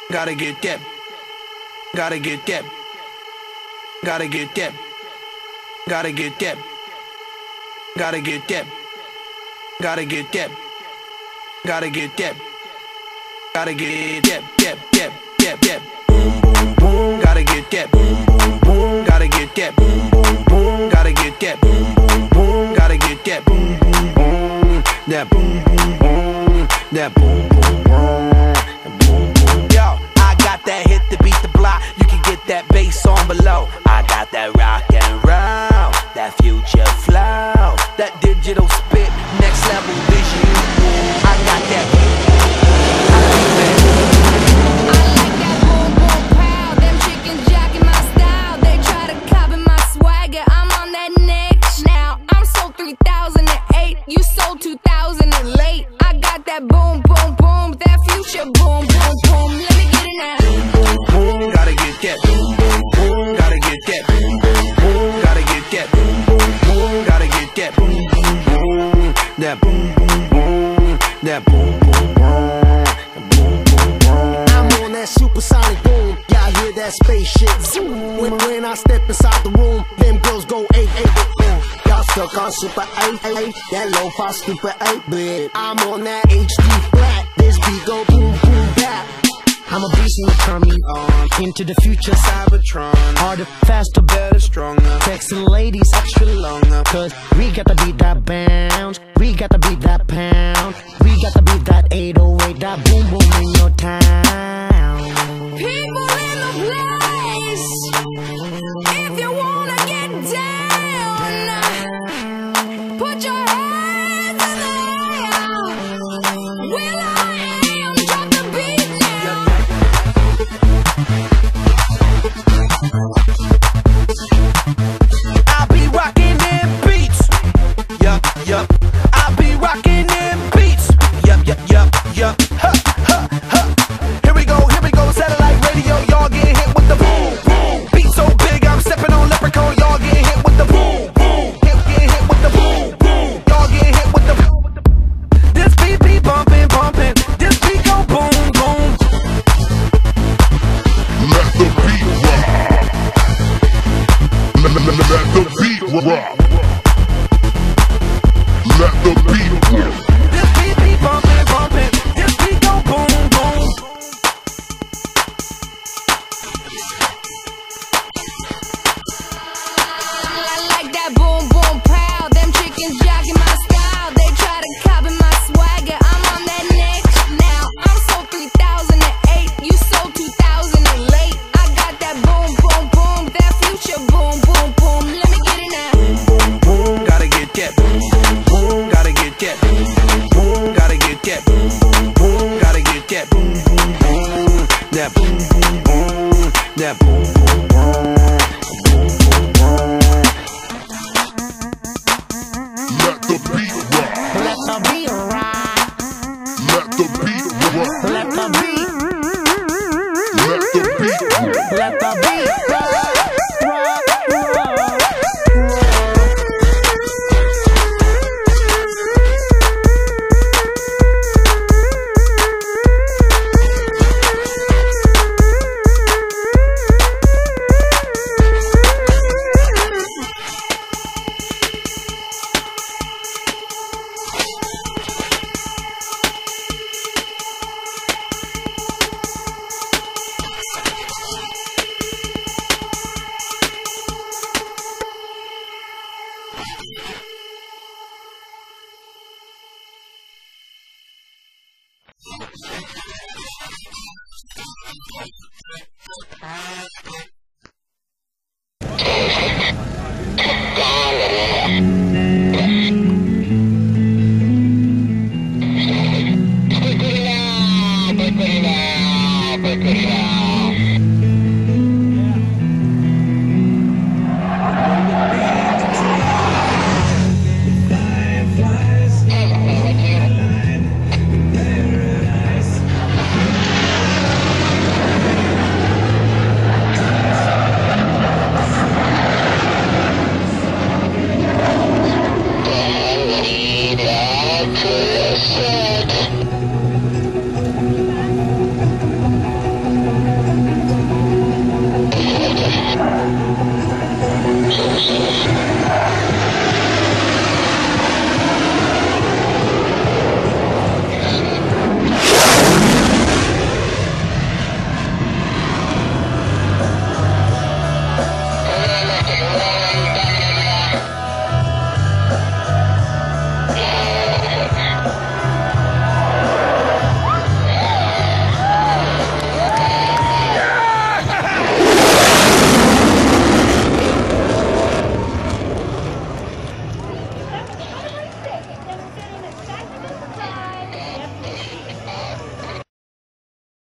Gotta get that. Gotta get that. Gotta get that. Gotta get that. Gotta get that. Gotta get that. Gotta get that. Gotta get that. That. Boom boom boom. Gotta get that. Boom boom boom. Gotta get that. Boom boom boom. Gotta get that. Boom boom boom. Gotta get that. Boom boom boom. That boom boom boom. That boom boom boom. Yo, I got that hit to beat the block. You can get that bass on below. I got that rock and roll, that future flow, that digital spit, next level vision. I got that. I like that boom boom pow. Them chickens jacking my style. They try to copy my swagger. I'm on that next now. I'm sold 3008. You sold 2000 and late. I got that boom boom boom, that future boom boom boom. Let me get it now. Boom boom boom. Gotta get that. Boom boom boom. Gotta get that. Boom boom boom. Gotta get that. Boom boom boom. Gotta get that. Boom boom boom. That boom boom boom. That boom boom boom. I'm on that supersonic boom. Y'all hear that spaceship zoom. When I step inside the room, them girls go 8-8. Y'all stuck on super 8-8. That lo-fi stupid 8-bit. I'm on that HD flat. This beat go boom boom bap. I'm a beast in the turn me on. Into the future Cybertron. Harder, faster, better, stronger. Texting ladies extra longer. Cause we got to beat that bounce. We got to beat that pound. We got to beat that 808. That boom boom in your town. People in the place, if you wanna get down, put your hands in the air. Will I am, drop the beat now. I'll be rocking them beats. Yup, yup. I'll be rocking them beats. Yup, yup, yup, yup. Ha, ha, ha. Here we go, satellite radio. Y'all get hit with the boom, boom. Beat so big, I'm stepping on leprechaun. Y'all get hit with the boom, boom. Get hit with the boom, boom. Y'all get hit with the boom. This beat be bumping, bumping. This beat go boom, boom. Let the beat rock. Let the beat rock. Let the beat rock. This beat be bumping, bumping. This beat go boom, boom. I like that boom boom pow. Them chickens jacking my style. They try to copy my swagger. I'm on that next now. I'm sold 3008. You sold 2000 and late. I got that boom boom boom, that future boom boom boom. Let me get it now. Boom, boom, gotta get that. Boom, boom, boom, gotta get that. Boom, boom, boom, gotta get that. Boom, boom, boom, gotta get that. Boom, boom, boom, that boom, boom, boom, that boom, boom, boom, boom, boom, boom. Let the beat rock. Let the beat rock. Let the beat rock. Let the beat. Let the beat rock. Let the beat rock. rock.